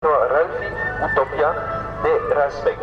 Ralphie Utopia de Rasbeck.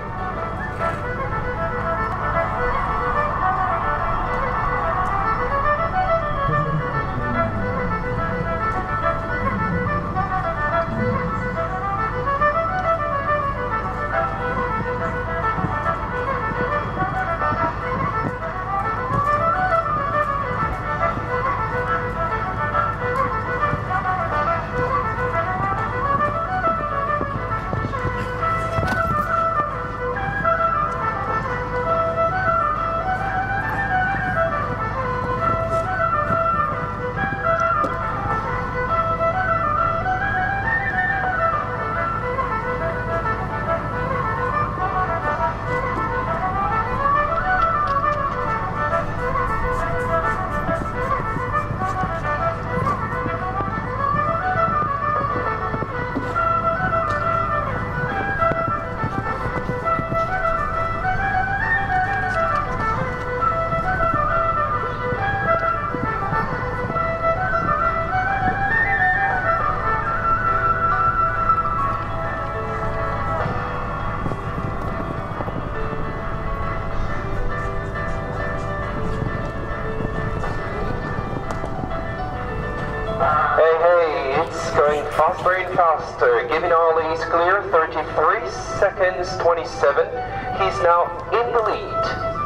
Going faster and faster, giving all is clear, 33 seconds 27, he's now in the lead.